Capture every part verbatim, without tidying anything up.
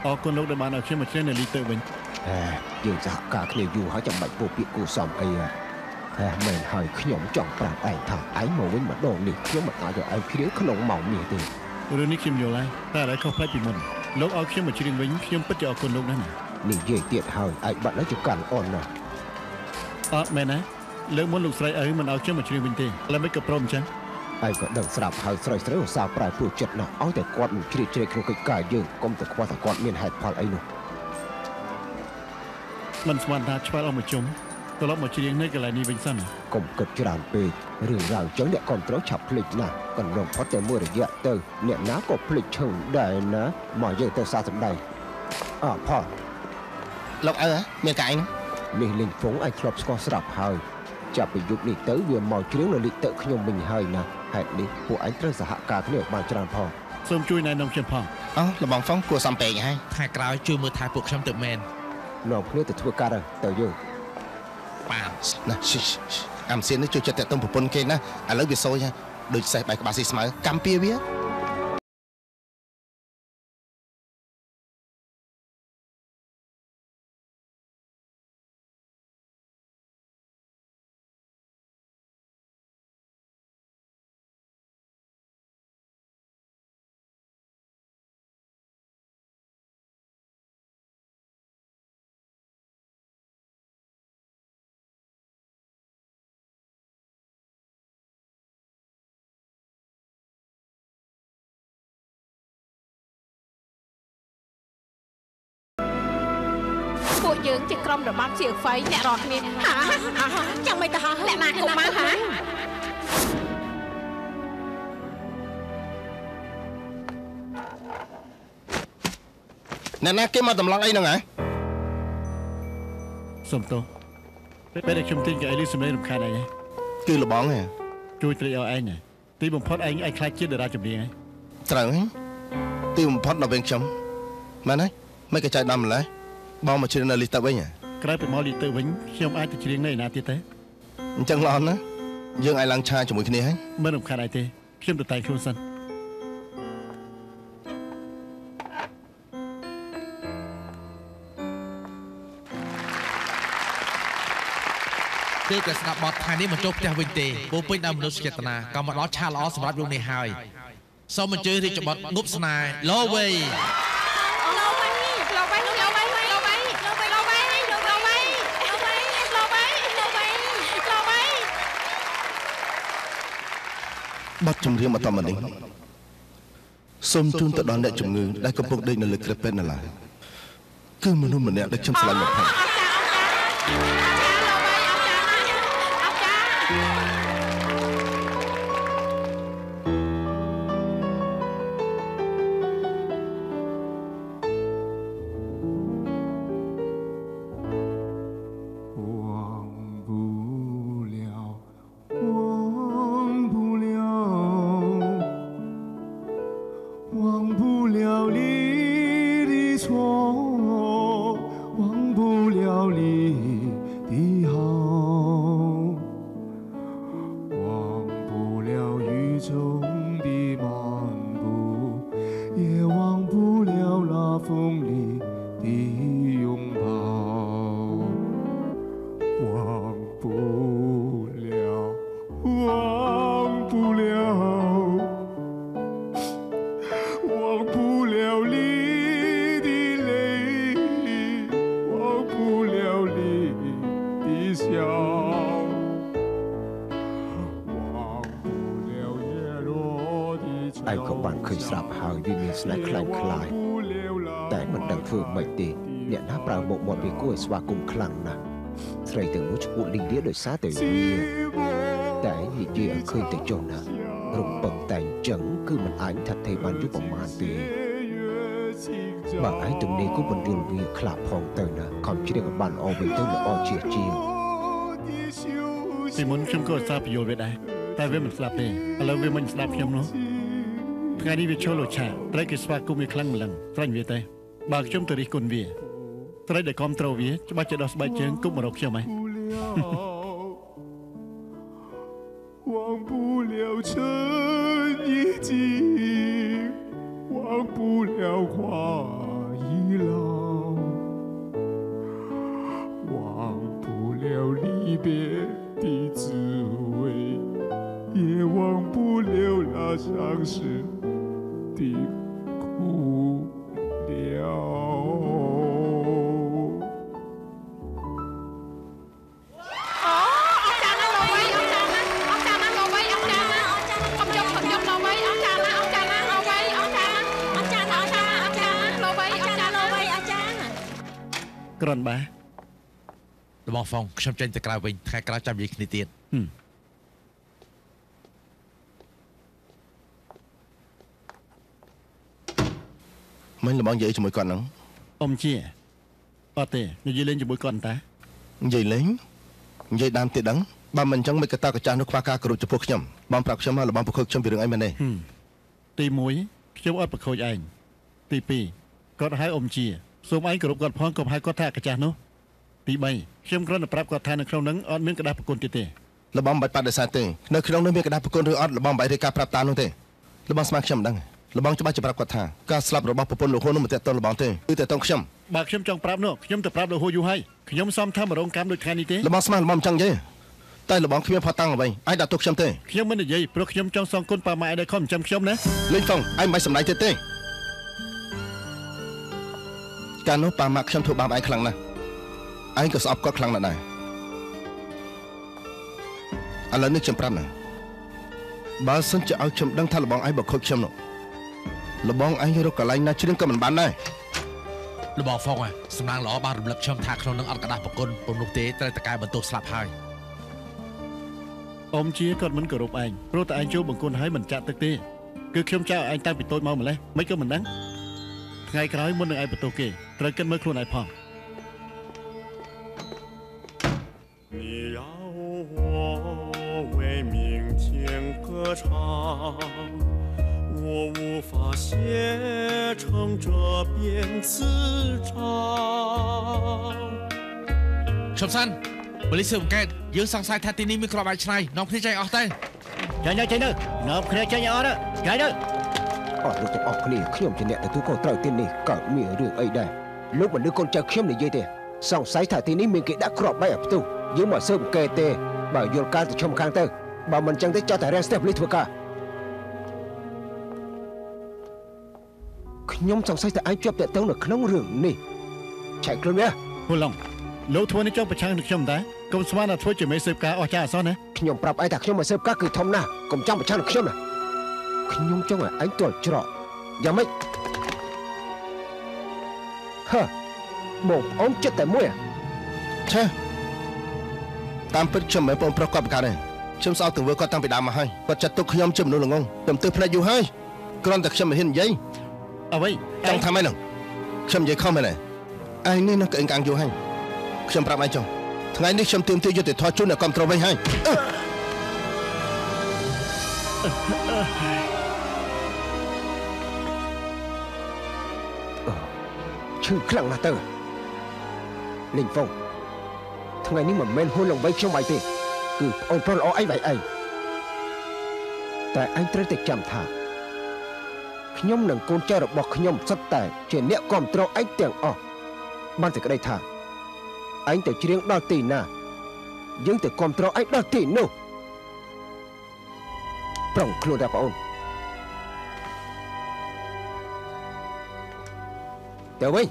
ออกคนลูกได้มาเอาเชื่อมาเชื่อในลีเตอร์เป็นเฮ้ยยืนจากการเคลียร์อยู่เขาจะไม่ปูปีกูซ้อมไอ้เฮ้ยแม่หอยขยมจ่องปราบไอ้ทางไอ้โมวินมาโดนนี่ขยมมาตายจากไอ้พี่เลี้ยงขนมเมาเมียตีเรื่องนี้คิมอยู่ไรแต่อะไรเขาพลาดปีมันลูกเอาเชื่อมาเชื่อวิ่งเชื่อปัจจัยคนลูกนั่นนี่เย่เตี้ยหอยไอ้บัดแล้วจะการอ่อนนะอ๋อแม่นะเรื่องมันลูกใส่ไอ้มันเอาเชื่อมาเชื่อวิ่งตีแล้วไม่กระพร่มฉันไอ้ก็เดินสลับหายใส่ใส่สาวปลายผู้จัดนะเอาแต่กอดมันเฉลี่ยเฉลี่ยครูกกายยืนก้มแต่คว้าแต่กอดเมียนหายพอไอ้หนูมันสมานทาช่วยเอามาจุ่มตลอดมาเชียงในกระไรนี้เป็นสั้นก้มกดจรานเปย์เรื่องราวจังเนี่ยก่อนเราฉับพลิกนะก่อนลงพัดแต่เมื่อระยะเตอเนี่ยน้าก็พลิกเชิงได้นะหมอเยอะแต่ซาสำได้อ่าพ่อลกเออเมียไก่นี่ลิงฟงไอ้ครอบสกอสลับหายจะไปยุบนี่เต๋อเวียนหมอเชียงเลยลิเตอขยมมิงหายนะเหตุนี้พวกไอ้เต๋อสหการเนี่ยมาจรานพ่อส้มช่วยนายน้องเชียงพ่ออ๋อระบังฟ้องกลัวซ้ำเปย์ให้ถ่ายกล่าวช่วยมือถ่ายปลุกช้ำตึกแมนน้องเพื่อแต่ทั่วการเต๋ออยู่ป่าวนะชิอามเซียนนี่ช่วยจัดแต่ต้มผุปนเกนะอ่ะแล้ววิโซ่ยังโดยใส่ใบกระบาสีสมัยกัมเปียเวียយើងជាក្រុមរបស់ជាហ្វៃអ្នករកគ្នាហាចាំមិនទៅហ่าអ្នកណាគុំមកហាអ្នកណាគេមកតម្លងអីហ្នឹងហ៎សុំទោសពេលដែលខ្ញុំទិញកៅអីនេះសម្លេងរំខានអីហ៎គឺលបងហ៎ជួយត្រីឲ្យឯងទីបំផុតឯងឯងខ្លាចជាតារាចម្រៀងហ៎ត្រូវហ៎ទីបំផុតដល់វិញខ្ញុំមែនហើយមិនក៏ចៃដំម្លេះបងមកជ្រៀងនៅលីតវិញក្រៅពីមកលីតវិញខ្ញុំអាចទៅជ្រៀងនៅឯណាទៀតទេអញ្ចឹងល្អណាស់យើងអាចឡើងឆាជាមួយគ្នាហើយមិនរំខានអីទេខ្ញុំទៅតែខ្លួនសិនគឺតែស្ដាប់បទថានេះមកចូលផ្ទះវិញទេពោពេញដោយមនុស្សចេតនាក៏មកដល់ឆាល្អសម្រាប់លោកនេះហើយសូមអញ្ជើញរាជបុត្រងប់ស្នេហ៍ឡូវេបទចម្រៀងបន្តមកនេះសូមជូនទៅដល់អ្នកជំងឺដែលកំពុងដេកនៅលើក្រែពេទ្យនៅឡើយគឺមនុស្សម្នាក់ដែលខ្ញុំស្រឡាញ់បំផុតស្វាគមន៍ខ្លាំងណាស់ស្រីទាំងនោះឈ្មោះលីលាដោយសារតែវាតែនិយាយឲ្យឃើញទៅចុះណារំពឹងតែអញ្ចឹងគឺមិនអាចថាទេបានយូរប្រមាណទេបើឯងទំនេរគូបញ្យលវាខ្លាប់ផងទៅណាខំជ្រៀងបានល្អវិញទៅល្អជាជាងពីមុនខ្ញុំក៏សាបយល់វាដែរតែវាមិនស្ដាប់ទេឥឡូវវាមិនស្ដាប់ខ្ញុំនោះថ្ងៃនេះវាឈលលោឆាត្រូវគេស្វាគមន៍វាខ្លាំងម្លឹងស្រាញ់វាទេបើខ្ញុំទៅរិះគន់វាត្រីដែលគ្រប់ត្រូលវាច្បាស់ជាដោះស្បែកជើងគប់មករកខ្ញុំហ៎忘不了尘衣襟忘不了花衣郎别的滋味，也忘不了那相识的苦了。 ក្រនបារបស់ហ្វុងខ្ញុំចេញទៅក្រៅវិញថ្ងៃក្រោយចាំនិយាយគ្នាទៀតមិនលបងនិយាយជាមួយគាត់ហ្នឹងអ៊ំជាអត់ទេនិយាយលេងជាមួយគាត់តានិយាយលេងនិយាយដើមទៀតដឹងបើមិនអញ្ចឹងមិនក៏តើកាចាស់នោះខ្វះការគោរពចំពោះខ្ញុំបងប្រាប់ខ្ញុំហើយលបងប្រខូចខ្ញុំពីរឿងអីមែនទេទីមួយខ្ញុំអត់ប្រខូចឯងទីពីរគាត់ហៅអ៊ំជាសូមឯងគោរពគាត់ផងកុំហៅគាត់ថាកាចាស់នោះទីបីខ្ញុំគ្រាន់តែប្រាប់គាត់ថានៅក្នុងហ្នឹងអត់មានกระดาษប្រគុណទៀតទេលបងមិនបាច់បដិសេធទេនៅក្នុងនោះមានកระดาษប្រគុណឬអត់លបងមិនបាច់រៀបការប្រាប់តានោះទេលបងស្មានខ្ញុំមិនដឹងលបងច្បាស់ជាប្រាប់គាត់ថាការស្លាប់របស់ប្រពន្ធលោកហ៊ុននោះមិនតេតតលបងទេគឺតេតតខ្ញុំបើខ្ញុំចង់ប្រាប់នោះខ្ញុំទៅប្រាប់លោកហ៊ុនយូរហើយខ្ញុំសំថាមរងកម្មដូចថ្ងៃនេះទេលបងស្មានលបងមិនចង់ទេតែលបងគ្មានផតាំងអ្វីឯងដាក់ទុកខ្ញុំទេខ្ញុំមិននិយាយព្រោះខ្ញុំចង់សងគុណប៉ាម៉ែដែលខំចាំខ្ញុំណាលេងហ្វុងឯងមិនសម្ដែងទៀតទេកាលនោះប៉ាម៉ាក់ខ្ញុំធ្វើបាបឯងខ្លាំងណាស់ឯងក៏ស្អប់គាត់ខ្លាំងណាស់ដែរឥឡូវនេះខ្ញុំប្រាប់ណាបើសិនជាឲ្យខ្ញុំដឹងថាលបងឯងបើខូចខ្ញុំនោះលបងឯងរកកន្លែងណាជ្រៀងក៏មិនបានដែរលបងហ្វុងសំឡាងល្អបានរំលឹកខ្ញុំថាក្នុងនឹងអត់กระดาษប្រគុណព្រមនោះទេត្រូវតែកែបន្ទោសស្លាប់ហើយអ៊ំជាគាត់មិនគោរពឯងព្រោះតែឯងចូលបង្គន់ហើយមិនចាក់ទឹកទេគឺខ្ញុំចៅឯងតាំងពីតូចមកម្លេះមិនក៏មិនដឹងថ្ងៃក្រោយមុននឹងឯងបន្ទោសគេត្រូវគិតមើលខ្លួនឯងផង你要我为明天歌唱，我无法写成这篇词章。 ខ្ញុំសាន់ប៉ូលីសស៊ើបអង្កេតយើងសង្ស័យថាទីនេះមានគ្រាប់បែកឆ្នៃនាំគ្នាចេញអស់ទៅចេញទៅចេញទៅនាំគ្នាចេញអស់ទៅចេញទៅអស់លោកទាំងអស់គ្នាខ្ញុំជាអ្នកទទួលខុសត្រូវទីនេះកើតមានរឿងអីដែរលោកមិនឮកូនចៅខ្ញុំនិយាយទេសង្ស័យថាទីនេះមានគេដាក់គ្រាប់បែកឲ្យផ្ទុះយើងមកស៊ើបអង្កេតទេបើយល់ការទៅឈុំខាងទៅបើមិនចឹងទេចោះតែរាំងស្ទះប៉ូលីសធ្វើការខ្ញុំសង្ស័យថាឯងជាប់តាក់ទងនៅក្នុងរឿងនេះឆែកខ្លួនវាហូឡុងលោកធ្វើនេះចង់ប្រឆាំងនឹងខ្ញុំដែរកុំស្មានថាធ្វើជាមេស៊ើបការអស់ចាអសោះណាខ្ញុំប្រាប់ឯងថាខ្ញុំមកស៊ើបការគឺធំណាស់កុំចង់ប្រឆាំងនឹងខ្ញុំណាខ្ញុំចង់ឲ្យឯងទាល់ច្រកយ៉ាងម៉េចហឺបងប្អូនចិត្តតែមួយឆេតាមពិតខ្ញុំមិនបងប្រុសគាត់ប្រកាសទេខ្ញុំស្អប់ទង្វើគាត់តាំងពីដើមមកហើយគាត់ចាត់ទុកខ្ញុំជាមនុស្សល្ងងខ្ញុំទើបភ្នែកយូរហើយគ្រាន់តែខ្ញុំមិនហ៊ាននិយាយអ្វីចង់ថាម៉េចហ្នឹងខ្ញុំនិយាយខុសមែនទេឯងនេះនឹងក្អេងកាំងយូរហើយខ្ញុំប្រាប់ឯងចុះថ្ងៃនេះខ្ញុំទាមទារយុត្តិធម៌ជូនអ្នកគ្រប់គ្រងវិញហើយឈឺខ្លាំងណាស់ទៅលេងហ្វុងថ្ងៃនេះមិនមែនហ៊ុនលងវៃខ្ញុំបាយទេគឺអូនប្រុសល្អឯងបាយឯងតែឯងត្រូវតែចាំថាខ្ញុំនិងកូនចៅរបស់ខ្ញុំសុទ្ធតែជាអ្នកគ្រប់គ្រងឯងទាំងអស់បានតែក្តីថាឯងទៅច្រៀងដល់ទីណាយើងទៅគ្រប់គ្រងឯងដល់ទីនោះប្រងខ្លួនដែរបងអូនទៅវិញ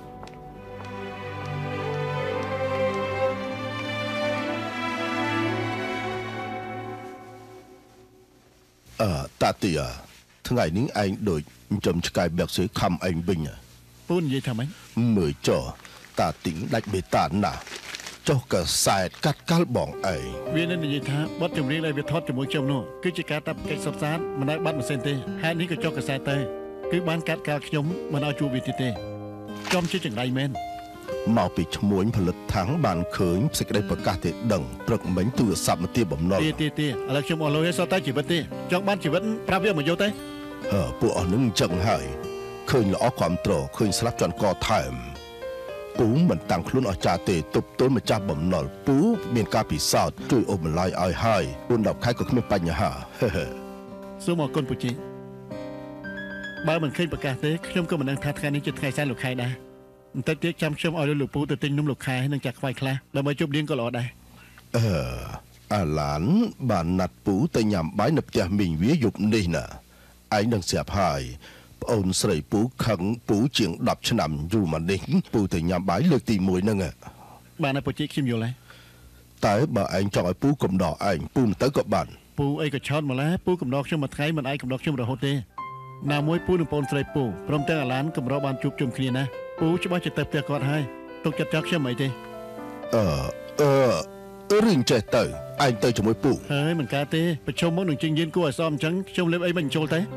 អឺតាទីអាថ្ងៃនេះឯងដូចចំឆ្កែបែកស្រីខំឯងវិញពូននិយាយថាម៉េចមើលចុះតាទីងដាច់បេតាណាចុះកសែតកាត់កាល់បងឯងវានឹងនិយាយថាបទចម្រៀងដែលវាថតជាមួយខ្ញុំនោះគឺជាការតាប់កិច្ចសព្វសានមិនឲ្យបាត់ម៉ាស៊ីនទេហេតុនេះក៏ចុះកសែតទៅគឺបានកាត់កាល់ខ្ញុំមិនឲ្យជួបវាទៀតទេចំជាចង្រៃមែនមកពីឈ្មួញផលិតថាំងបានឃើញសេចក្តីប្រកាសទេដឹងព្រឹកមិញទូរស័ព្ទមកទាបំណុលទេទេទេឥឡូវខ្ញុំអស់លុយឲ្យសតតែជីវិតទេចង់បានជីវិតប្រាប់វាមកយកទៅហឺពួកអស់នឹងអញ្ចឹងហើយឃើញល្អគ្រប់ត្រឃើញស្លាប់ជន់កថែមពូមិនតាំងខ្លួនអស់ចាទេទប់ទល់ម្ចាស់បំណុលពូមានការពិសោធន៍ជួយអូបន្លាយឲ្យហើយពូដប់ខែក៏គ្មានបញ្ហាសូមអរគុណពូជីបើមិនឃើញប្រកាសទេខ្ញុំក៏មិនដឹងថាថ្ងៃនេះជាថ្ងៃសែនលោកខែដែរបន្តិចទៀតចាំខ្ញុំឲ្យលោកពូទៅទិញនំលោកខែនិងចាក់ខ្វាយខ្លះដើម្បីជប់លៀងក៏ល្អដែរអឺអាឡានបានណាត់ពូទៅញ៉ាំបាយនៅផ្ទះមីងវាយប់នេះណាឯងនឹងស្រាប់ហើយប្អូនស្រីពូខឹងពូជាងដប់ឆ្នាំយូរមកនេះពូទៅញ៉ាំបាយលើកទីមួយហ្នឹងបានហើយពូជីខ្ញុំយល់ហើយតែបើឯងចង់ឲ្យពូកំដរឯងពូមិនទៅក៏បានពូអីក៏ឆោតម្ល៉េះពូកំដរខ្ញុំមួយថ្ងៃមិនឯងកំដរខ្ញុំរហូតទេណាមួយពូនិងប្អូនស្រីពូព្រមទាំងអាឡានកំដរបានជួបជុំគ្នាណាពូច្បាស់ចិត្តទៅផ្ទះគាត់ហើយទុកចិត្តចោលខ្ញុំអីទេអឺអឺរឿងចេះទៅឯងទៅជាមួយពូហើយមិនកើតទេប្រជុំមកនឹងជិញយៀនគួរឲ្យសមអញ្ចឹងខ្ញុំលេបអីមិនចូលទេ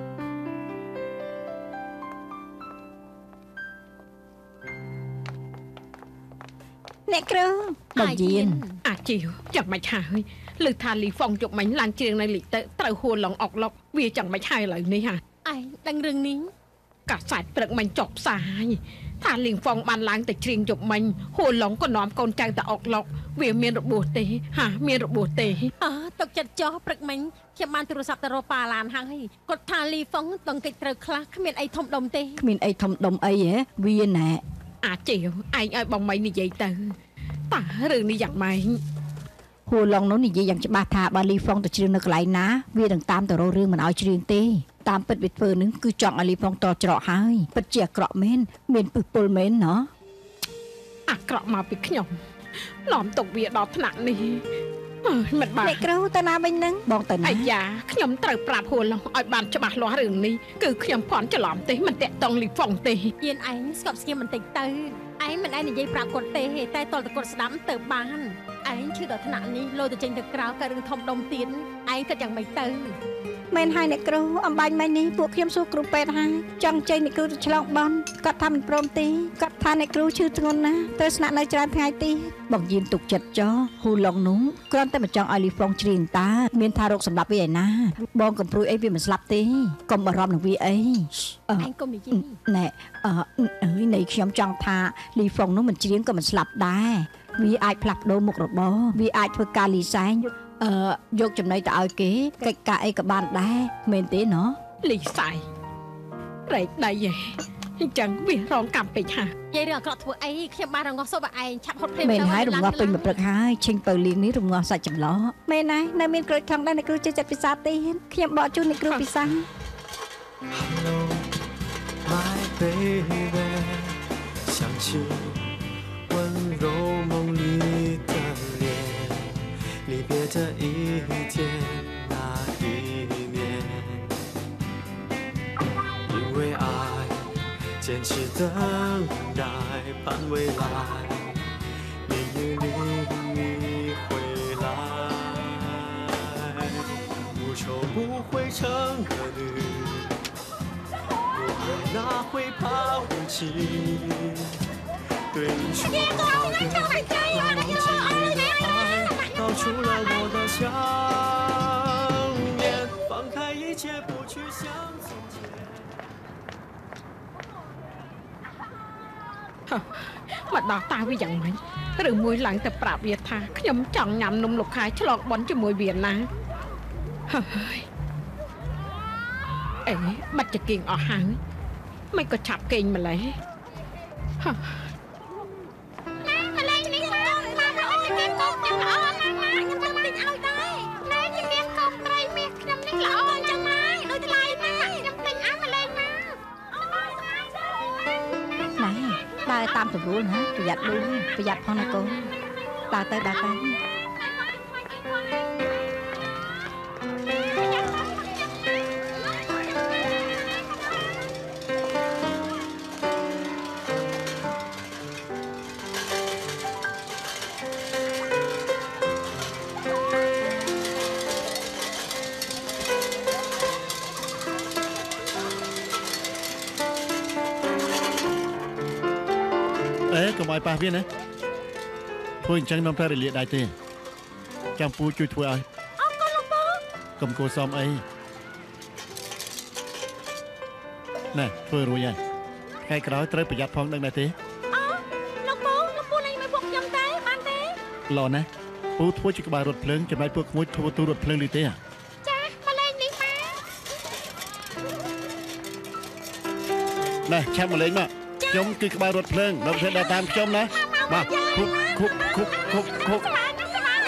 អ្នកគ្រូបងយៀនអាចជីវចាំមិនហើយលើថាលីហ្វុងជប់មិញឡើងជ្រៀងនៅលីទៅត្រូវហួរឡងអុកឡុកវាchẳngមិនហើយឥឡូវនេះហ่ะឯងដឹងរឿងនេះកាសាច់ព្រឹកមិញចប់ផ្សាយថាលីហ្វុងបានឡើងទៅជ្រៀងជប់មិញហួរឡងក៏នាំកូនចៅទៅអុកឡុកវាមានរបួសទេហាមានរបួសទេអើទុកចិត្តចោះព្រឹកមិញខ្ញុំបានទូរស័ព្ទទៅរកប៉ាឡានហើយគាត់ថាលីហ្វុងតង់កិច្ចត្រូវខ្លះគ្មានអីធំដុំទេគ្មានអីធំដុំអីហ៎វាណែអាចជីវឯងឲ្យបងមីនិយាយទៅតើរឿងនេះយ៉ាងម៉េចហួរឡងនោះនិយាយយ៉ាងច្បាស់ថាបើលីហ្វុងទៅជ្រៀងនៅកន្លែងណាវានឹងតាមទៅរករឿងមិនឲ្យជ្រៀងទេតាមពិតវាធ្វើនឹងគឺចង់ឲ្យលីហ្វុងតច្រកហើយពិតជាអាក្រក់មែនមានពឹសពុលមែនណោះអាក្រក់មកពីខ្ញុំនាំទុកវាដល់ថ្នាក់នេះអើយមិនបានអ្នកគ្រូទៅណាវិញនឹងបងទៅណាអាយ៉ាខ្ញុំត្រូវប្រាប់ហួរឡងឲ្យបានច្បាស់លាស់រឿងនេះគឺខ្ញុំភ័ន្តច្រឡំទេមិនតាក់តងលីហ្វុងទេយានឯងស្កប់ស្ងៀមបន្តិចទៅឯងមិនឯងនិយាយប្រាប់គាត់ទេតែតលតគាត់ស្ដាប់ទៅបានឯងឈឺដល់ថ្នាក់នេះលោទៅចេញទៅក្រៅក៏រឿងធំដុំទៀតឯងគិតយ៉ាងម៉េចទៅមែនហើយអ្នកគ្រូអំបញ្ញមិញនេះពួកខ្ញុំសួរគ្រូពេទ្យហើយចង់ចេញអ្នកគ្រូទៅឆ្លងបនគាត់ថាមិនព្រមទេគាត់ថាអ្នកគ្រូឈឺធ្ងន់ណាស់ត្រូវស្នាក់នៅច្រើនថ្ងៃទៀតបងយានទុកចិត្តចោះហ៊ូឡុងនោះគ្រាន់តែមិនចង់ឲ្យលីហ្វុងជ្រៀងតាមានថារោគសម្លាប់វាឯណាបងកំព្រួយអីវាមិនស្លាប់ទេកុំបារម្ភនឹងវាអីឯងកុំនិយាយណែអើយនៃខ្ញុំចង់ថាលីហ្វុងនោះមិនជ្រៀងក៏មិនស្លាប់ដែរវាអាចផ្លាស់ប្ដូរមុខរបរវាអាចធ្វើការលីសែងអឺយកចំណីទៅឲ្យគេកិច្ចការអីក៏បានដែរមែនទេណោះលីសៃរែកដៃហ៎អញ្ចឹងវារងកម្មពេកហាយាយរឿងអាក្រក់ធ្វើអីខ្ញុំបានរងាស់សុបឯងឆាប់ហត់ភ្លាមទៅមែនហើយរងាស់ពេញមួយព្រឹកហើយឈិញពៅលៀងនេះរងាស់សាច់ចម្លោះមែនហើយនៅមានក្រូចថ្លឹងដែរអ្នកគ្រូចេះចិត្តពិសាទេខ្ញុំបកជូនអ្នកគ្រូពិសា My baby 想起温柔梦里的脸离别的一天那一年因为爱坚持等待盼未来年月里你回来无愁不会成儿女哪会怕无情对你说好的那忘记你的爱道出了我的想念放开一切不去想从前មកដល់តាវាយ៉ាងម៉េចឬមួយឡើងទៅប្រាប់វាថាខ្ញុំចង់ញ៉ាំនំលោកខែឆ្លងបន់ជាមួយវាណាហើយអេបាត់ចកៀងអស់ហើយមិនក៏ឆាប់គេងម្លេះម៉ែម្លេះនេះមកមកអូនគេកូនចឹងល្អណាស់ណាខ្ញុំទៅទិញឲ្យដែរណែជាមានកូនត្រីមាសខ្ញុំនេះល្អចឹងម៉ែដូចថ្លៃណាស់ខ្ញុំទិញឲ្យម្លេះមកណែដើរតាមស្រួលណាប្រយ័ត្នលូប្រយ័ត្នផងណាកូនដើរទៅដើរទៅកុំឲ្យប៉ះវាណាធ្វើអញ្ចឹងនាំតែរលាដៃទេចាំពូជួយធ្វើឲ្យអរគុណលោកពូកុំគួរសមអីណែធ្វើរួចហើយថ្ងៃក្រោយត្រូវប្រយ័ត្នផងដឹងដែរទេអូលោកពូលោកពូលេងមកពួកខ្ញុំទេបានទេល្អណាស់ពូធ្វើជាក្បាលរត់ភ្លើងចំណែកពួកក្មួយធ្វើទូរត់ភ្លើងលីទេចាមកលេងនេះមកណែឆាប់មកលេងមកខ្ញុំគឺក្បាលរត់ភ្លើងដល់ពេលដើរតាមខ្ញុំណាបាទគប់គប់គប់គប់គប់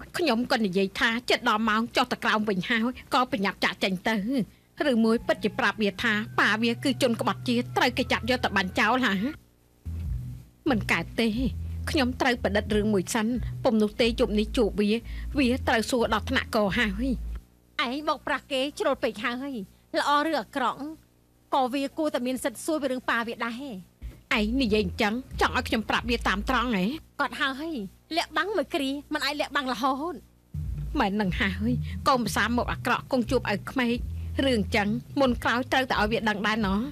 ខ្ញុំក៏និយាយថាចិត្តដល់ម៉ោងចុះតក្រោមវិញហើយក៏ប្រញាប់ចាក់ចេញទៅឬមួយពិតជាប្រាប់វាថាប៉ាវាគឺជនក្បត់ជាតិត្រូវគេចាប់យកទៅបាញ់ចោលហាមិនកើតទេខ្ញុំត្រូវប្រឌិតរឿងមួយសិនពុំនោះទេជប់នេះជួបវាវាត្រូវសួរដល់ថ្នាក់កហើយឯងមកប្រាស់គេជ្រុលពេកហើយល្អឬអាក្រក់ក៏វាគួរតែមានសិទ្ធិសួរពីរឿងប៉ាវាដែរឯងនិយាយអញ្ចឹងចង់ឲ្យខ្ញុំប្រាប់វាតាមត្រង់ហ៎គាត់ហើយលាក់បាំងមួយគ្រាមិនអាចលាក់បាំងរហូតមិននឹងហើយកុំផ្សាមកអាក្រក់គង់ជួបឲ្យក្មេករឿងអញ្ចឹងមុនក្រោយត្រូវតែឲ្យវាដឹងដែរណោះ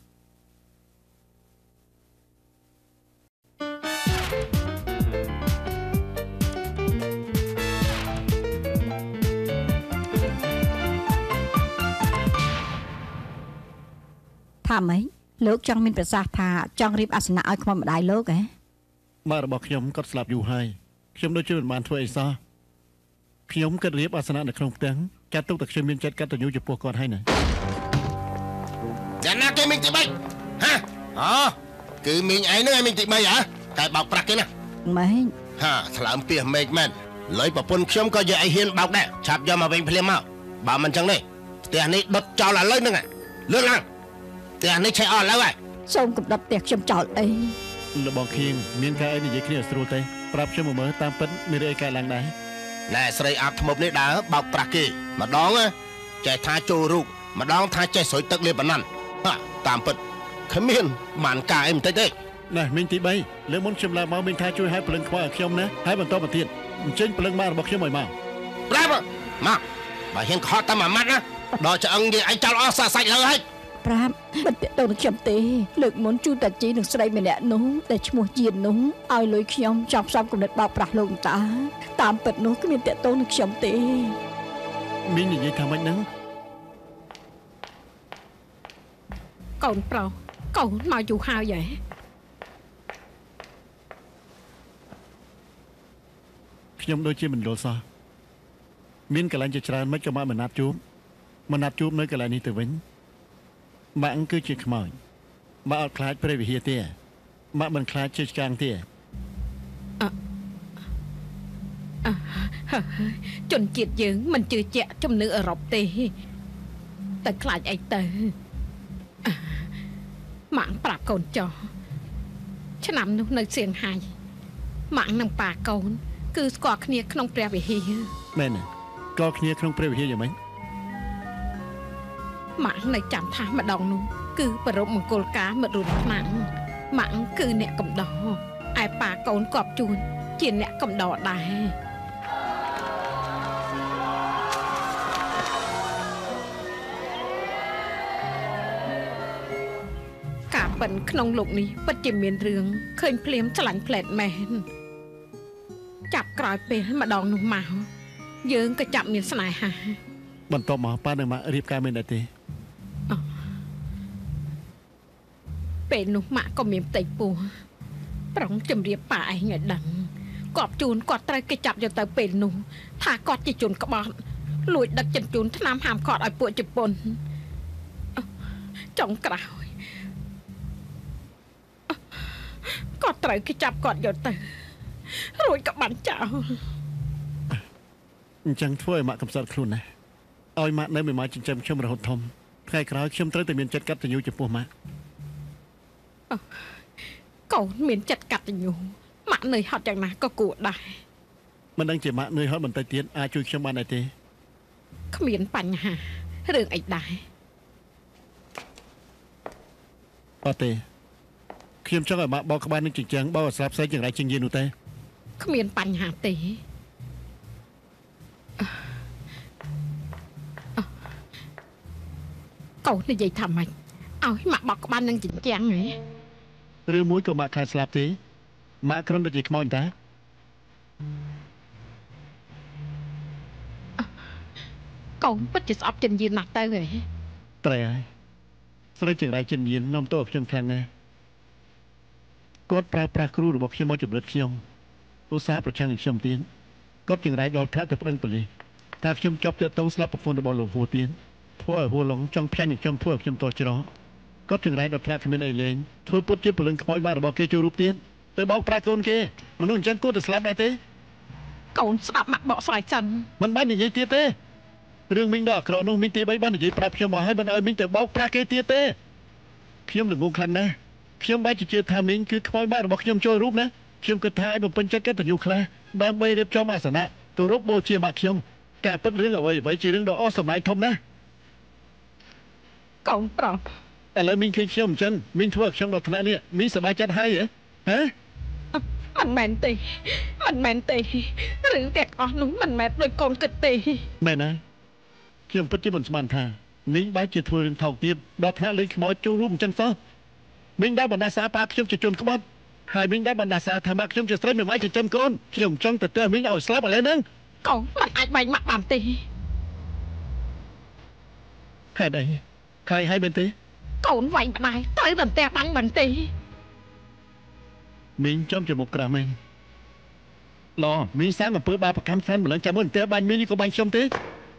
ថាម៉េចលោកចង់មានប្រសាសន៍ថាចង់រៀបអាសនៈឲ្យខ្មោចម្ដាយលោកហ៎ម៉ែរបស់ខ្ញុំគាត់ស្លាប់យូរហើយខ្ញុំដូចជាមិនបានធ្វើអីសោះខ្ញុំគិតរៀបអាសនៈនៅក្នុងផ្ទះចាត់ទុកតែខ្ញុំមានចិត្តកតញ្ញូចំពោះគាត់ហើយណាចាណាគេមីងទីបីហ៎អូគឺមីងឯងហ្នឹងឯងមីងទីបីហ៎តែបោកប្រាស់គេណាម៉េចហាឆ្លើមពីមេឃមែនលុយប្រពន្ធខ្ញុំក៏យកឲ្យហ៊ានបោកដែរឆាប់យកមកវិញភ្លាមមកបើមិនអញ្ចឹងទេផ្ទះនេះដុតចោលឥឡូវហ្នឹងលឿនឡើងផ្ទះនេះឆេះអស់ឥឡូវហើយសូមកំដិតផ្ទះខ្ញុំចោលអីលបងខៀងមានការអីនិយាយគ្នាស្រួលទេប្រាប់ខ្ញុំមើលតាមពិតមានរឿងអីកើតឡើងដែរណែស្រីអាប់ធ្មប់នេះដើរបោកប្រាស់គេម្ដងចេះថាចូលរូបម្ដងថាចេះស្រួយទឹកលេបបណ្ណាន់តាមពិតគ្មានបានការអីបន្តិចទេណែមីងទីបីលើមុនខ្ញុំឡើងមកមីងថាជួយឲ្យព្រលឹងខ្មោចឲ្យខ្ញុំណាហើយបន្តមកទៀតអញ្ចឹងព្រលឹងម៉ារបស់ខ្ញុំឲ្យមកប្រាប់មកបើហ៊ានខកតាមមួយម៉ាត់ណាដល់ឆ្អឹងនិយាយឯងចោលអស់សាសាច់លើហើយប្រាប់មិនទៅនឹងខ្ញុំទេលើកមុនជួតាជីនឹងស្រីម្នាក់នោះតែឈ្មោះជានោះឲ្យលុយខ្ញុំចង់ផ្សំគំនិតបោកប្រាស់លោកតាតាមពិតនោះគ្មានតេតទៅនឹងខ្ញុំទេមីងនិយាយថាម៉េចហ្នឹងកូនប្រុសកូនមកយូរហើយហ៎ខ្ញុំដូចជាមិនយល់សោះមានកន្លែងជាច្រើនមិនក៏មកមិនណាត់ជួបមិនណាត់ជួបនៅកន្លែងនេះទៅវិញម៉ាក់គឺជាខ្មោចម៉ាក់អត់ខ្លាចព្រះវិហារទេម៉ាក់មិនខ្លាចជាឆ្កាងទេជនជាតិយើងមិនជឿជាក់ជំនឿអឺរ៉ុបទេតែខ្លាចអីទៅម៉ាក់ប្រាប់កូនចោះឆ្នាំនោះនៅសៀងហៃម៉ាក់និងប៉ាកូនគឺស្គាល់គ្នាក្នុងព្រះវិហារមែនទេស្គាល់គ្នាក្នុងព្រះវិហារយ៉ាងម៉េចម៉ាក់នៅចាំថាម្ដងនោះគឺប្រពមង្គលការមិត្តរួមថ្នាក់ម៉ាក់គឺអ្នកកំដរឯប៉ាកូនគប់ជួនជាអ្នកកំដរដែរការប៉ិនក្នុងលោកនេះពិតជាមានរឿងឃើញភ្លាមឆ្លាញ់ផ្លែតមែនចាប់ក្រោយពេលម្ដងនោះមកយើងក៏ចាប់មានស្នេហាបន្ទាប់មកប៉ានឹងមករៀបការមានដែរទេពេលនោះម៉ាក់ក៏មានផ្ទៃពោះប្រងជំរាបប៉ាឯងឲ្យដឹងគាត់ជូនគាត់ត្រូវគេចាប់យកទៅពេលនោះថាគាត់ជាជនក្បត់លួចដឹកចិញ្ចូនថ្នាំហាមឃាត់ឲ្យពួកជប៉ុនចុងក្រោយគាត់ត្រូវគេចាប់គាត់យកទៅរួចក៏បាត់ចោលអញ្ចឹងធ្វើឲ្យម៉ាក់កំសត់ខ្លួនណាឲ្យម៉ាក់នៅមិនមកចិញ្ចឹមខ្ញុំរហូតធំថ្ងៃក្រោយខ្ញុំត្រូវតែមានចិត្តកតញ្ញូចំពោះម៉ាក់កូនមានចិត្តកតញ្ញូម៉ាក់នឿយហត់យ៉ាងណាក៏គួរដែរមិនដឹងជាម៉ាក់នឿយហត់បន្តិចទៀតអាចជួយខ្ញុំបានដែរទេគ្មានបញ្ហារឿងអីដែរអត់ទេខ្ញុំចង់ឲ្យម៉ាក់បោកក្បាលនឹងចិញ្ចឹមបោកស្រាប់ស្អីយ៉ាងไรជាងយីនោះទេគ្មានបញ្ហាទេកូននិយាយថាម៉េចឲ្យម៉ាក់បោកក្បាលនឹងចិញ្ចឹមហ៎ឬមួយក៏ម៉ាក់ខ្លាចស្លាប់ទេម៉ាក់គ្រាន់តែជាខ្មោចតាកូនពិតជាស្អប់ចិនយានណាស់ទៅហ៎ត្រូវហើយស្រីជាងไรចិនយាននាំតោខ្ញុំខាងណាគាត់ប្រើប្រាស់គ្រូរបស់ខ្ញុំមកជំរិតខ្ញុំឧស្សាហ៍ប្រឆាំងនឹងខ្ញុំទៀតគាត់ជាងไรដល់ថាទៅប្តឹងប៉ូលីសតែខ្ញុំជាប់ទាក់ទងស្លាប់ប្រពន្ធរបស់លោកហួរទៀតធ្វើឲ្យហួរឡងចង់ផ្ចាញ់នឹងខ្ញុំធ្វើឲ្យខ្ញុំតោះច្រោះគាត់ជាងไรដល់ថាគ្មានអីលេងធ្វើពុតជាពលឹងខ្មោចបានរបស់គេចូលរូបទៀតទៅបោកប្រាស់កូនគេមនុស្សអញ្ចឹងគួរតែស្លាប់ដែរទេកូនស្ដាប់មកបកស្រាយចិនមិនបាននិយាយទៀតទេរឿងមីងដល់ក្រនោះមីងទីបីបាននិយាយប្រាប់ខ្ញុំមកហើយមិនឲ្យមីងទៅបោកប្រាស់គេទៀតទេខ្ញុំល្ងងខ្លាំងណាស់ខ្ញុំបែរជាជឿថាមីងគឺខ្មោចបាក់របស់ខ្ញុំចូលរូបណាខ្ញុំគិតថាឲ្យបំពេញចិត្តកតញ្ញូខ្លះដើម្បីរៀបចំអាសនៈទៅរកបូជាបាក់ខ្ញុំការពិតរឿងអ្វីអ្វីជារឿងដ៏អស្ចារ្យធំណាស់កូនប្រុសឥឡូវមីងឃើញខ្ញុំអញ្ចឹងមីងធ្វើឲ្យខ្ញុំដល់ថ្នាក់នេះមីងសប្បាយចិត្តហើយហ៎ហ៎មិនមែនទេមិនមែនទេរឿងទាំងអស់នោះមិនមែនដោយកូនគិតទេមែនណាខ្ញុំពិតជាមិនស្មានថាមីងបែរជាធ្វើរឿងថោកទាបដល់ថ្នាក់លេងខ្មោចចូលរួមអញ្ចឹងសោះមីងដែលបណ្ដាសាប៉ាខ្ញុំជាជនក្បត់ហើយមីងដែលបណ្ដាសាថាម៉ាក់ខ្ញុំជាស្រីមិនអាចចិញ្ចឹមកូនខ្ញុំចង់ទៅទើមីងឲ្យស្លាប់ឥឡូវហ្នឹងកូនមិនអាចបែកម៉ាក់បានទេហេតុអីហើយហើយមែនទេកូនវាយម្ដាយត្រូវតែផ្ទះបាញ់មិនទេមីងចំជាមុខក្រាស់មែនឡមីងសាំអំពើបាបកម្មសានម្លឹងចាំមុនផ្ទះបាញ់មីងនេះក៏បាញ់ខ្ញុំទេ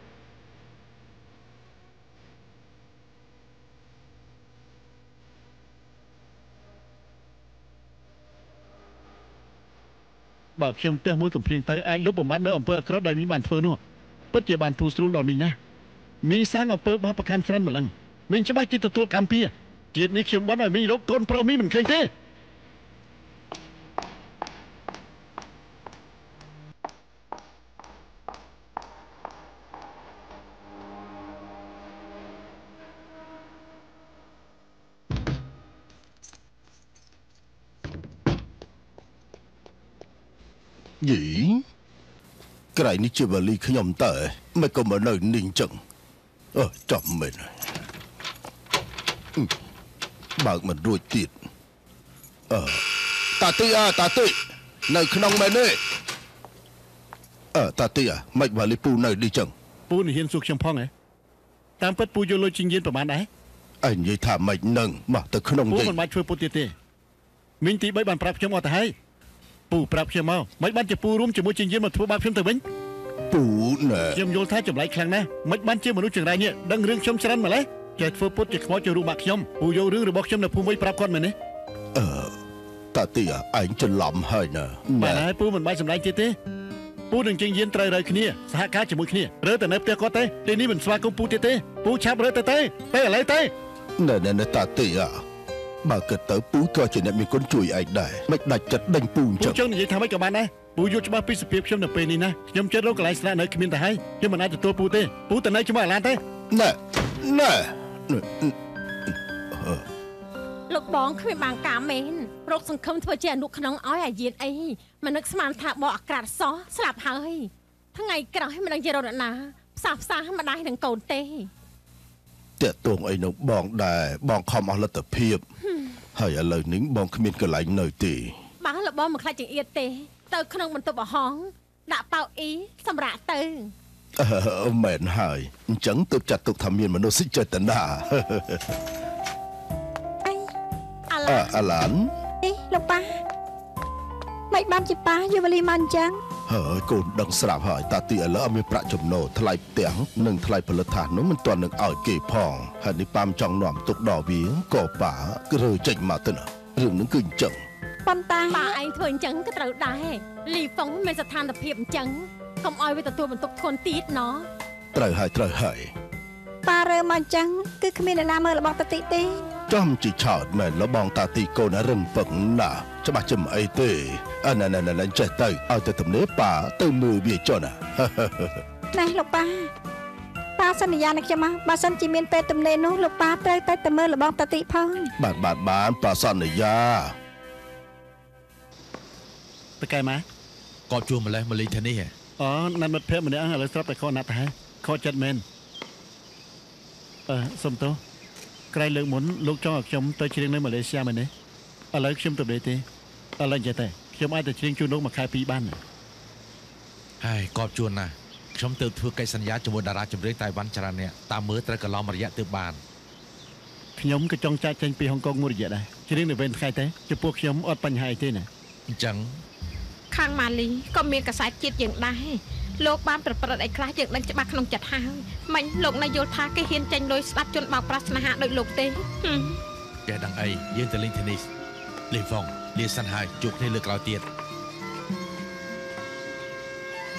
បើខ្ញុំផ្ទះមួយកំភ្លៀងទៅអាចលុបបំបត្តិនៅអំពើអាក្រក់ដែលមីងបានធ្វើនោះពិតជាបានធូរស្រួលដល់មីងណាមីងសាំអំពើបាបកម្មសានម្លឹងមីងច្បាស់ជាទទួលកម្មពីជាតិនេះខ្ញុំបានឲ្យមីងរកកូនប្រុសមីងមិនឃើញទេយីក្រៃនេះជាវលីខ្ញុំតើមិនក៏មកនៅនេះចឹងអឺចាំមែនបើកមិនរួចទៀតអឺតាទីអាតាទីនៅក្នុងមែនទេអឺតាទីអាមិនវលីពូនៅនេះចឹងពូនឹងហ៊ានសួរខ្ញុំផងហ៎តាមពិតពូយកលុយជិញយានប្រហែលដែរអញនិយាយថាមិននឹងមកទៅក្នុងពូមិនបាច់ធ្វើពុតទៀតទេមីងទីបីបានប្រាប់ខ្ញុំអត់ទៅហើយពូប្រាប់ខ្ញុំមកមិនបានជាពូរួមជាមួយជិញយានមកធ្វើបាបខ្ញុំទៅវិញពូណែខ្ញុំយល់ថាចម្លែកខ្លាំងណាស់មិនបានជាមនុស្សចង្រៃនេះដឹងរឿងខ្ញុំច្រើនម្ល៉េះចេះធ្វើពុតជាខ្មោចចូលរូបបាក់ខ្ញុំពូយករឿងរបស់ខ្ញុំនៅភូមិវិញប្រាប់គាត់មែនទេអឺតាទីឯងច្រឡំហើយណាបាទហើយពូមិនបាច់សម្ដែងទៀតទេពូនឹងជិញយានត្រូវរើគ្នាសហការជាមួយគ្នារើទៅនៅផ្ទះគាត់ទេទីនេះមិនស្វាគមន៍ពូទៀតទេពូឆាប់រើទៅទេទៅឥឡូវទេណែណែតាទីអាបើគិតទៅពូក៏ជាអ្នកមានគុណជួយឯងដែរមិនដាច់ចិត្តដេញពូអញ្ចឹងពូចង់និយាយថាម៉េចក៏បានដែរពូយល់ច្បាស់ពីសភាពខ្ញុំនៅពេលនេះណាខ្ញុំចិត្តរកកន្លែងស្នាក់នៅគ្មានទៅហើយខ្ញុំមិនអាចទទួលពូទេពូទៅនៅជាមួយអាឡានទេណែណែលោកបងគ្មានបានការមែនរកសង្ឃឹមធ្វើជាអនុក្នុងឲ្យអាយានអីមិននឹកស្មានថាបោះអាក្រាតសោះស្លាប់ហើយថ្ងៃក្រោយមិនដឹងជារត់ណាផ្សះផ្សាម្ដាយនឹងកូនទេតាក់ទងអីនៅបងដែរបងខំអស់លទ្ធភាពហើយឥឡូវនេះបងគ្មានកន្លែងនៅទេបើលបងមិនខ្លាចចង្អៀតទេទៅក្នុងបន្ទប់អហងដាក់ប៉ៅអ៊ីសម្រាប់ទៅអឺមែនហើយអញ្ចឹងទើបចាត់ទុកថាមានមនុស្សចេតនាអីអាឡានអីលោកប៉ាមិនបានជាប៉ាយូវលីមកអញ្ចឹងហើយកូនដឹងស្រាប់ហើយតាទីឥឡូវអត់មានប្រាក់ចំណូលថ្លៃផ្ទះនិងថ្លៃផលិតថាសនោះមិនទាន់នឹងឲ្យគេផងហើយនេះប៉ាមចង់នាំទុកដល់វាក៏ប៉ាគឺរើចេញមកទៅណារឿងនឹងគឺអញ្ចឹងប៉ុន្តែប៉ាឯងធ្វើអញ្ចឹងក៏ត្រូវដែរលីហ្វុងមានស្ថានភាពអញ្ចឹងកុំឲ្យវាទទួលបន្ទុកធនទៀតណោះត្រូវហើយត្រូវហើយប៉ារើមកអញ្ចឹងគឺគ្មានអ្នកណាមើលរបស់តាទីទេចំជីឆោតមែនលបងតាទីកូនរឹងពឹកណាច្បាស់ចំអីទេអណណណចេះទៅឲ្យទៅទំនេរប៉ាទៅមើលវាចុះណាណែលោកប៉ាប៉ាសន្យានឹងខ្ញុំមកបើសិនជាមានពេលទំនេរនោះលោកប៉ាត្រូវទៅទៅមើលលបងតាទីផងបាទបាទបានប៉ាសន្យាតើកែម៉ាកប់ជួម្លេះមកលេងធានីហ៎អូណាត់មិត្តភក្តិម្នាក់ឥឡូវស្រាប់តែខកណាត់ទៅខកចិត្តមែនអឺសុំទោសក្រៃលើកមុនលោកចង់ឲ្យខ្ញុំទៅច្រៀងនៅម៉ាឡេស៊ីមែនទេឥឡូវខ្ញុំទៅទេទេឥឡូវចេះតែខ្ញុំអាចទៅច្រៀងជូនលោកមួយខែពីរបានហើយកប់ជួនណាខ្ញុំទៅធ្វើកិច្ចសន្យាជាមួយតារាចម្រៀងតៃវ៉ាន់ច្រើនអ្នកតាមមើលត្រូវកន្លងមួយរយៈទៅបានខ្ញុំក៏ចង់ចាក់ចេញពីហុងកុងមួយរយៈដែរច្រៀងនៅវេនថ្ងៃទេចំពោះខ្ញុំអត់បញ្ហាអីទេណាអញ្ចឹងខាងម៉ាលីក៏មានកសែតជាតិយើងដែរលោកបានប្រព្រឹត្តអីខ្លះយើងដឹងច្បាស់ក្នុងចិត្តហើយមិញលោកណាយល់ថាគេហ៊ានចេញលុយស្ដាប់ជនបោកប្រាស់ស្នេហាដោយលោកទេចេះដឹងអីយើងទៅលេងធីនីសលេងហ្វុងលាសិនហើយជួបគ្នាលើក្រោយទៀត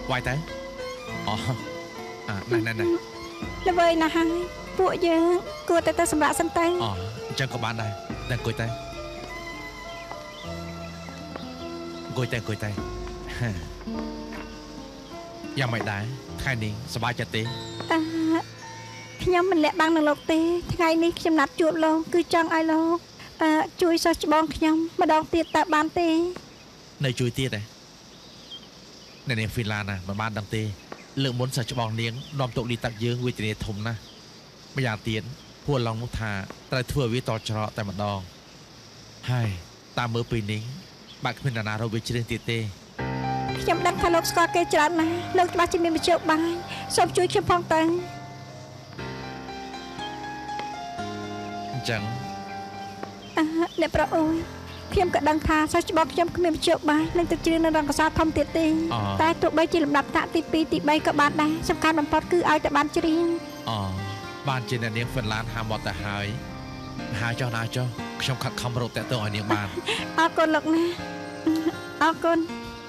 វាយទៅអូអាណែណែណែល្វើយណាស់ហើយពួកយើងគួរតែទៅសម្រាប់សិនទៅអូអញ្ចឹងក៏បានដែរតែអង្គុយទៅអង្គុយទៅអង្គុយទៅយ៉ាងមិនដែរថ្ងៃនេះសប្បាយចិត្តទេអឺខ្ញុំមិនលាក់បាំងនឹងលោកទេថ្ងៃនេះខ្ញុំណាត់ជួបលោកគឺចង់ឲ្យលោកអឺជួយសិស្សច្បងខ្ញុំម្ដងទៀតតើបានទេនៅជួយទៀតទេនៅនាងហ្វីឡាណាមិនបានដឹងទេលើកមុនសិស្សច្បងនាងនាំទុកលីតាក់យើងវេទនាធំណាស់ម្យ៉ាងទៀតពួកឡងនោះថាត្រូវធ្វើវាតច្រកតែម្ដងហើយតាមមើលពេលនេះបាក់គ្មាននរណារកវាជ្រៀងទៀតទេខ្ញុំដឹងថាលោកស្គាល់គេច្រើនណាស់លោកច្បាស់ជាមានវិជ្ជាបាយសូមជួយខ្ញុំផងទៅអញ្ចឹងអឺអ្នកប្រុសអូយខ្ញុំក៏ដឹងថាសិស្សច្បងខ្ញុំគ្មានវិជ្ជាបាយនឹងទៅជ្រៀងនៅរងកសាធំទៀតទេតែទោះបីជាលំដាប់ថ្នាក់ទីពីរទីបីក៏បានដែរសំខាន់បំផុតគឺឲ្យតែបានជ្រៀងអូបានជាអ្នកនាងហ្វិនឡានហាមកទៅហើយហើយចុះណាចុះខ្ញុំខិតខំរកតាក់ទងឲ្យនាងបានអរគុណលោកណាអរគុណ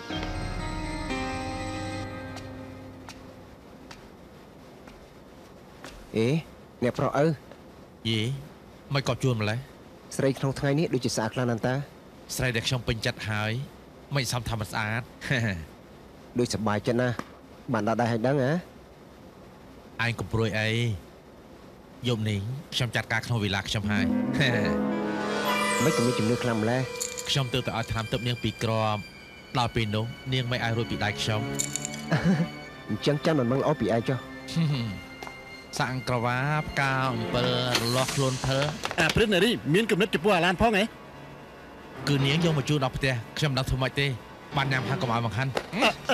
អេអ្នកប្រុសឪយីមិនក៏ជួនម្លេះស្រីក្នុងថ្ងៃនេះដូចជាស្អាតខ្លាំងណាស់តាស្រីដែលខ្ញុំពេញចិត្តហើយមិនសំថាមិនស្អាតដូចសប្បាយចិត្តណាស់បានដល់ដែរឲ្យដឹងហ៎ឯងកំព្រួយអីយប់នេះខ្ញុំចាត់ការក្នុងវេលាខ្ញុំហើយមិនក៏មានជំនឿខ្លាំងម្ល៉េះខ្ញុំទើបតែឲ្យថ្នាំទឹកនាងពីរគ្រាប់ដល់ពេលនោះនាងមិនឲ្យរួចពីដៃខ្ញុំអញ្ចឹងចាំមិនមកល្អពីឯងចុះសាំងក្រវ៉ាផ្កាអំពិលរលាស់ខ្លួនធ្វើអាព្រឹកនារីមានគំនិតចំពោះអាឡានផងហ៎គឺនាងយកមកជូនដល់ផ្ទះខ្ញុំដឹងធ្វើម៉េចទេបានញ៉ាំហាក់កុំឲ្យបង្ហាន់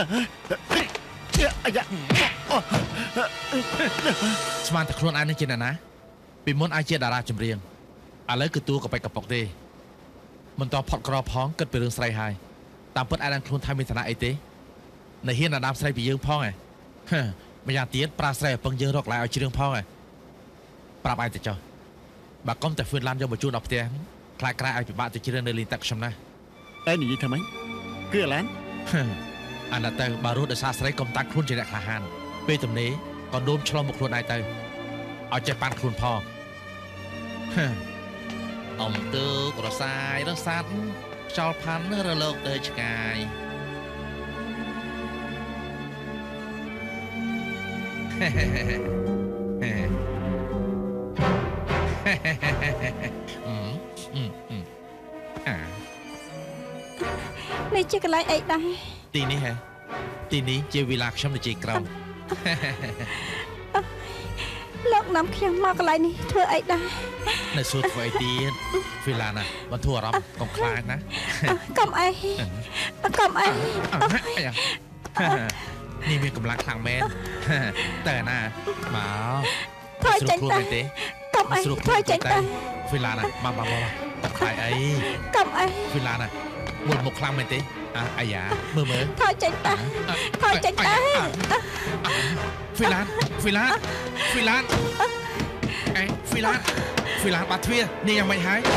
អាយ៉ាស្មានតែខ្លួនឯងនឹងជាអ្នកណាពីមុនអាចជាតារាចម្រៀងឥឡូវគឺតួកប៉ិចកប៉ុកទេមិនតផត់ក្រផងគិតពីរឿងស្រីហើយតាមពិតឯងខ្លួនថាមានឋានៈអីទេនៅហ៊ានអាដាមស្រីពីយើងផងហ៎ម្យ៉ាងទៀតប្រាស្រ័យឲ្យពឹងយើងរកឡាយឲ្យជ្រឿងផងហ៎ប្រាប់ឯងទៅចុះបើកុំតែហ្វឿនឡានយកមកជូនដល់ផ្ទះខ្លាចក្រែឲ្យពិបាកទៅជ្រឿងនៅលីនតាក់ខ្ញុំណាឯងនិយាយថាម៉េចគឺអាឡានអាណទៅបើរស់ដោយសារស្រីកុំតាក់ខ្លួនជាអ្នកក្លាហានពេលទំនេរក៏នោមឆ្លងមកខ្លួនឯងទៅឲ្យចេះប៉ាន់ខ្លួនផងអំទើករសាយរសាត់ខ្យល់ផាន់រលកទៅឆ្ងាយនេះជាកន្លែងអីដែរទីនេះហ៎ទីនេះជាវិឡាខ្ញុំនិយាយក្រោមលោកនាំខ្ញុំមកកន្លែងនេះធ្វើអីដែរនៅសួរធ្វើអីទៀតវិឡាណាបន្ធូរអារម្មណ៍កុំខ្លាចណាកុំអីកុំអីនេះមានកម្លាំងខ្លាំងមែនតើណាមក thôiចេញទៅកុំអីthôiចេញទៅវិឡាណាមកមកមកតខ្លាចអីកុំអីវិឡាណាមុលមកខ្លាំងមែនទេអាយ៉ាមើលមើល thôiចេញទៅthôiចេញទៅហ្វីឡានហ្វីឡានហ្វីឡានអេហ្វីឡានហ្វីឡានបាត់ទ្វារនេះយ៉ាងម៉េចហើយ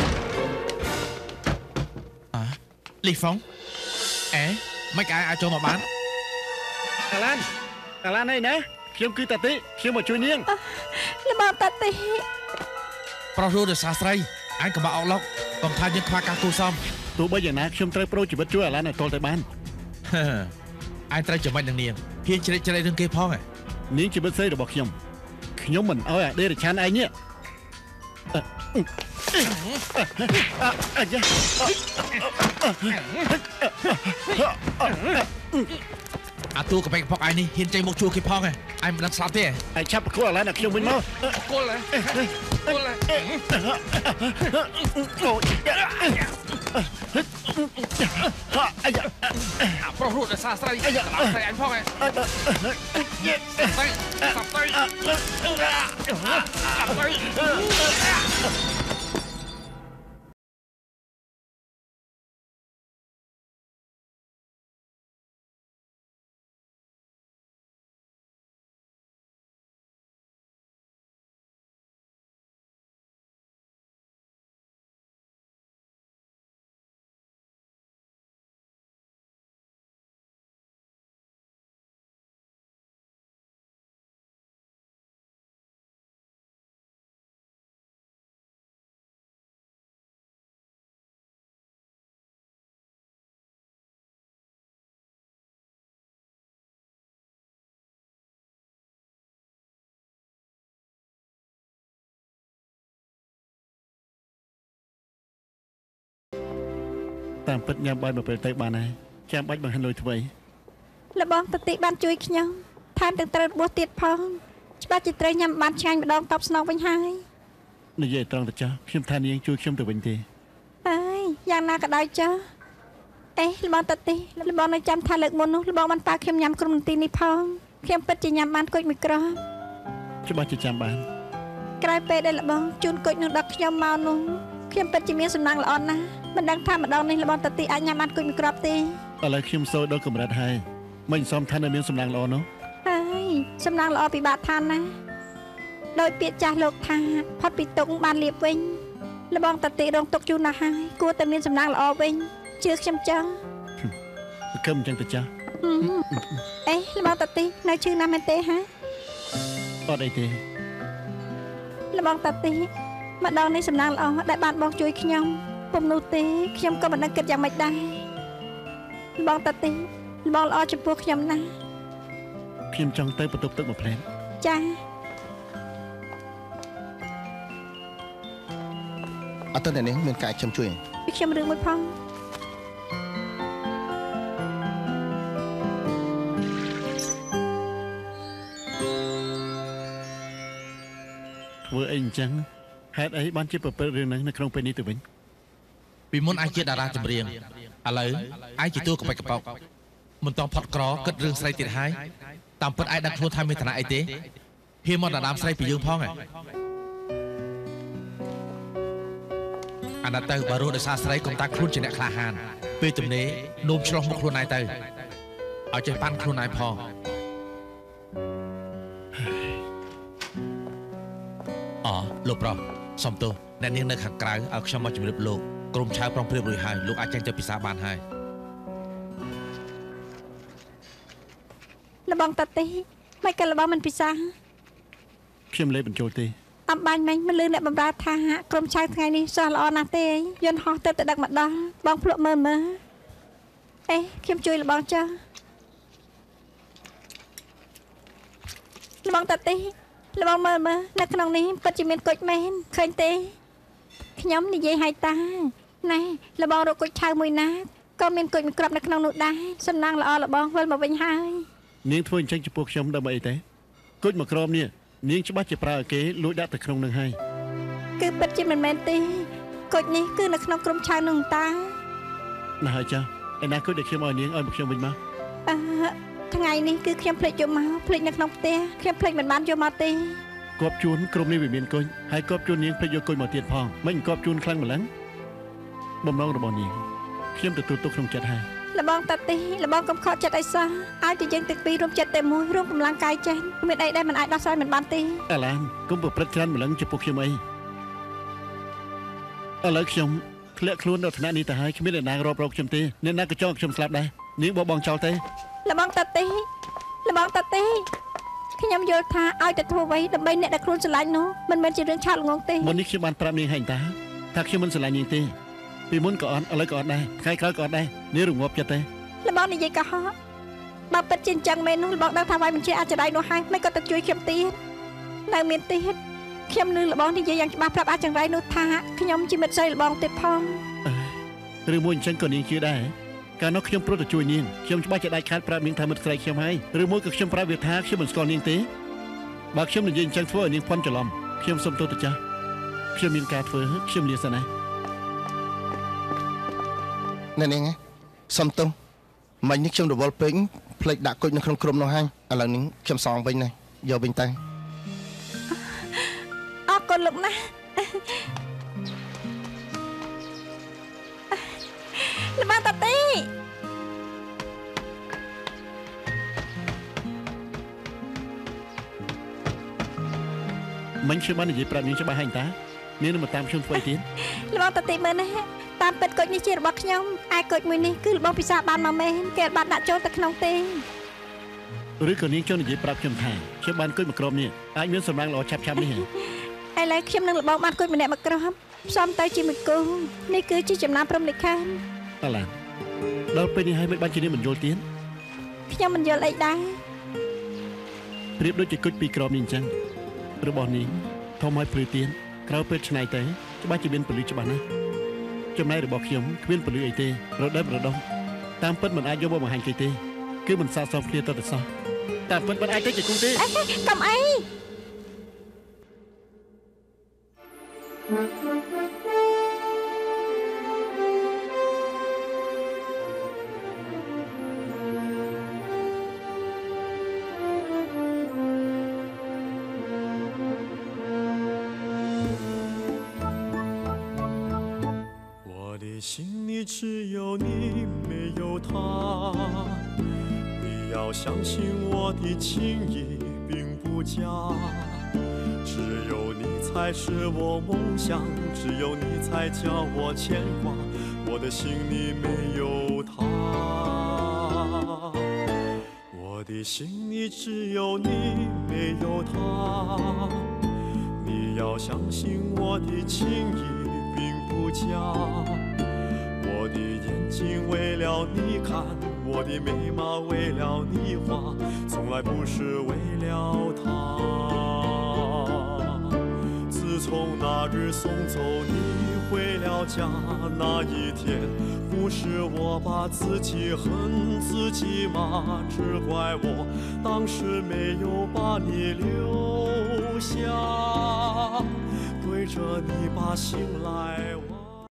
អ่ะលីហ្វុងអេមិនកាយអាចចូលមកបានអាឡានអាឡានអីណាខ្ញុំគឺតាទីខ្ញុំមកជួយនាងល្មមតាទីប្រុសរស់ដោយសាស្ត្រីអញក៏មកអុកឡុកកំថាយើងខ្វះការគូសំទោះបីយ៉ាងណាខ្ញុំត្រូវប្រូជីវិតជួយអាឡានឲ្យទាល់តែបានអញត្រូវចំណេញនឹងនាងហ៊ានជ្រែកជ្រែករឿងគេផងនាងជីវិតស្រីរបស់ខ្ញុំខ្ញុំមិនអោយអាដេរឆានឯងនេះអាយ៉ាអាទូកបែកផកឯនេះហ៊ានចេញមកជួគេផងឯងមិនដឹងស្លាប់ទេឯងឆាប់ប្រគល់អាឡានឲ្យខ្ញុំវិញមកគល់ហ៎គល់ហ៎អូអាយ៉ាប្រុសរស់ដោយសារស្រីអាយ៉ាស្រីអញផងឯងសាប់ទៅសាប់ទៅសាប់ទៅតាមពិតញ៉ាំបាយមកពេលទៅបានហើយចាំបាច់បង្ហាញលុយថ្មីលបងតតិបានជួយខ្ញុំថែមទាំងត្រូវបួសទៀតផងច្បាស់ជាត្រូវញ៉ាំបានឆ្ងាញ់ម្ដងតបស្នងវិញហើយនិយាយត្រង់ទៅចាស់ខ្ញុំថានាងជួយខ្ញុំទៅវិញទេអើយយ៉ាងណាក៏ដោយចាស់អេលបងតតិលបងនៅចាំថាលើកមុននោះលបងបានប៉ាខ្ញុំញ៉ាំក្រុមនទីនេះផងខ្ញុំពិតជាញ៉ាំបានគុជមួយក្រោបច្បាស់ជាចាំបានក្រោយពេលដែលលបងជូនគុជនឹងដល់ខ្ញុំមកនោះខ្ញុំពិតជាមានសំណាងល្អណាស់មិនដឹងថាម្ដងនេះលបងតតិអាចញ៉ាំបានគុជមួយក្រោបទេឥឡូវខ្ញុំសូវដល់កម្រិតហើយមិនសមថានៅមានសំណាងល្អនោះហើយសំណាងល្អពិបាកថាណាដោយពាក្យចាស់លោកថាផុតពីទុកបានលៀបវិញលបងតតិរងទុកយូរណាស់ហើយគួរតែមានសំណាងល្អវិញជឿខ្ញុំចឹងគឹមចឹងទៅចាស់អេលបងតតិនៅជឿណាស់មែនទេហាអត់អីទេលបងតតិម្ដងនេះសំណាងល្អដែលបានបងជួយខ្ញុំពុំនោះទេខ្ញុំក៏មិនដឹងគិតយ៉ាងម៉េចដែរលបងតតិលបងល្អចំពោះខ្ញុំណាស់ខ្ញុំចង់ទៅបន្ទប់ទឹកមួយផ្លែចាអត់ទៅនេះមានការខ្ញុំជួយខ្ញុំរឿងមួយផងធ្វើអីអញ្ចឹងហេតុអីបានជាប្រព្រឹត្តរឿងហ្នឹងនៅក្នុងពេលនេះទៅវិញពីមុនអាចជាតារាចម្រៀងឥឡូវអាចជាតួកបិកកបោកមិនតង់ផុតក្រគិតរឿងស្រីទៀតហើយតាមពិតអាចដឹងខ្លួនថាមានឋានៈអីទេហ៊ានមកដាំស្រីពីយើងផងហ៎អាណត្តិទៅបើរស់ដោយសារស្រីកុំតាខ្លួនជាអ្នកក្លាហានពេលទំនេរនោមឆ្លោះមុខខ្លួនឯងទៅឲ្យចេះប៉ាន់ខ្លួនឯងផងអូលោកប្រុសសំទោសអ្នកនាងនៅខាងក្រៅឲ្យខ្ញុំមកជម្រាបលោកក្រុមឆៅប្រុងព្រៀបរួចហើយលោកអាចចេញទៅពិសាបានហើយលបងតតិមិនក៏លបងមិនពិសាខ្ញុំលេបបញ្ចូលទេអំបាញ់មិញមិនលឺអ្នកបំរើថាក្រុមឆៅថ្ងៃនេះសោះល្អណាស់ទេយន្តហោះទៅទៅដឹកមកដល់បងភ្លក់មើលមើលអេខ្ញុំជួយលបងចាលបងតតិលបងមើលមើលនៅក្នុងនេះពិតជាមានគុជមែនឃើញទេខ្ញុំនិយាយឲ្យតាណែលបងរកគុជឆៅមួយណាក៏មានគុជមួយក្របនៅក្នុងនោះដែរសំណាងល្អលបងវិលមកវិញហើយនាងធ្វើអញ្ចឹងចំពោះខ្ញុំដើម្បីអីទេគុជមួយក្របនេះនាងច្បាស់ជាប្រើឲ្យគេលួចដាក់ទៅក្នុងនឹងហើយគឺពិតជាមិនមែនទេគុជនេះគឺនៅក្នុងក្រុមឆៅនឹងតាណាស់ហើយចាឯណាគុជដែលខ្ញុំឲ្យនាងឲ្យមកខ្ញុំវិញមកអឺថ្ងៃនេះគឺខ្ញុំភ្លេចយកមកភ្លេចនៅក្នុងផ្ទះខ្ញុំភ្លេចមិនបានយកមកទេគប់ជួនក្រុមនេះវាមានគុជហើយគប់ជួននាងភ្លេចយកគុជមកទៀតផងមិនគប់ជួនខ្លាំងម្លឹងបំណងរបស់នាងខ្ញុំទទួលទុកក្នុងចិត្តហើយលបងតតិលបងកុំខកចិត្តអីសោះឲ្យតែយើងទាំងពីររួមចិត្តតែមួយរួមកម្លាំងកាយចេះមានអីដែលមិនអាចដោះស្រាយមិនបានទេអាឡានកុំប្រព្រឹត្តច្រើនម្លឹងចំពោះខ្ញុំអីឥឡូវខ្ញុំធ្លាក់ខ្លួនដល់ឋានៈនេះទៅហើយគ្មានអ្នកណារាប់រកខ្ញុំទេអ្នកណាក៏ចង់ខ្ញុំស្លាប់ដែរនាងបបងចោលទេលបងតតិលបងតតិខ្ញុំយល់ថាឲ្យតែធ្វើអ្វីដើម្បីអ្នកដែលខ្លួនស្រឡាញ់នោះមិនមែនជារឿងឆាតល្ងងទេមុននេះខ្ញុំបានប្រាប់នាងហើយតាថាខ្ញុំមិនស្រឡាញ់នាងទេពីមុនក៏អត់ឥឡូវក៏អត់ដែរថ្ងៃក្រោយក៏អត់ដែរនាងរងាប់ចិត្តទេលបងនិយាយកុហកបើពិតជាអញ្ចឹងមែននោះលបងដឹងថាវាយបញ្ជាអាចដៃនោះហើយមិនក៏ទៅជួយខ្ញុំទៀតនៅមានទៀតខ្ញុំនឹងលបងនិយាយយ៉ាងច្បាស់ប្រាប់អាចង្រៃនោះថាខ្ញុំជាមិត្តស្រីលបងទៀតផងឬមួយអញ្ចឹងក៏នាងជឿដែរកាលនោះខ្ញុំព្រោះតែជួយនាងខ្ញុំច្បាស់ជាដាច់ខាតប្រាប់នាងថាមិត្តស្រីខ្ញុំហើយឬមួយក៏ខ្ញុំប្រាប់វាថាខ្ញុំមិនស្គាល់នាងទេបើខ្ញុំនិយាយអញ្ចឹងធ្វើឲ្យនាងភ័ន្តច្រឡំខ្ញុំសុំទោសទៅចាស់ខ្ញុំមានការធ្វើខ្ញុំលាសិនណាណែនាងសុំទោសមិញនេះខ្ញុំរវល់ពេកភ្លេចដាក់គុជនៅក្នុងក្រុមនោះហើយឥឡូវនេះខ្ញុំសងវិញណាយកវិញទៅអរគុណលោកណាលបងតតិមិញខ្ញុំបាននិយាយប្រាប់នាងច្បាស់ហើយតានាងនឹងមកតាមខ្ញុំធ្វើអីទៀតលបងតតិមើលណាតាមពិតគុជនេះជារបស់ខ្ញុំឯគុជមួយនេះគឺរបស់ពិសាបានមកមែនគេបានដាក់ចូលទៅក្នុងទេឬក៏នាងចូលនិយាយប្រាប់ខ្ញុំថាខ្ញុំបានគុជមួយក្រុមនេះអាចមានសំណាងល្អឆាប់ឆាប់នេះឥឡូវខ្ញុំនឹងលបងបានគុជម្នាក់មួយក្រុមផ្សំទៅជាមួយគូនេះគឺជាចំណាំព្រមលិខិតអឡាដល់ពេលនេះហើយមិនបានជានាងមិនយល់ទៀតខ្ញុំមិនយល់អីដែរប្រៀបដូចជាគុជពីរក្រុមនេះអញ្ចឹងរបស់នាងធំឲ្យព្រឺទៀតក្រោយពេលឆ្នៃទៅច្បាស់ជាមានពលិច្បាស់ណាស់ចំណែករបស់ខ្ញុំគ្មានពលិអីទេរដូវរដូវតាមពិតមិនអាចយកមកបង្ហាញគេទេគឺមិនស័ក្តិសមគ្នាទៅទៅសោះតាមពិតមិនអាចទៅជាគូទេកុំអី心里只有你，没有他。你要相信我的情意并不假，只有你才是我梦想，只有你才叫我牵挂。我的心里没有他，我的心里只有你，没有他。你要相信我的情意并不假。我的眼睛为了你看，我的眉毛为了你画，从来不是为了他。自从那日送走你回了家那一天，不是我把自己恨自己吗？只怪我当时没有把你留下，对着你把心来挖。